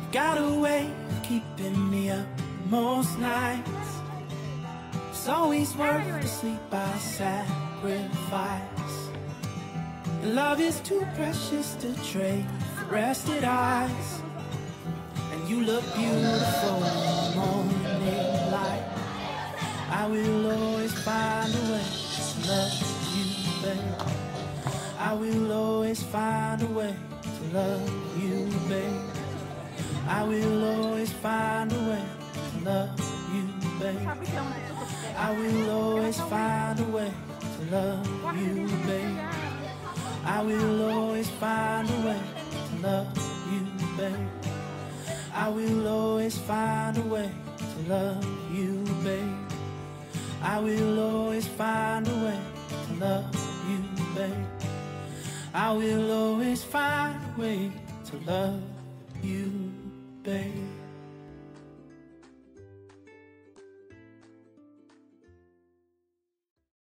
got a way of keeping me up most nights. It's always worth the sleep I sacrifice. Your love is too precious to trade for rested eyes. And you look beautiful in the morning light. I will always find a way to love you, babe. I will always find a way to love you, babe. I will always find a way to love you, babe. I will always find a way to love you, babe. I will always find a way to love you, babe. I will always find a way to love you, babe. I will always find a way to love you, babe. I will always find a way to love you, babe.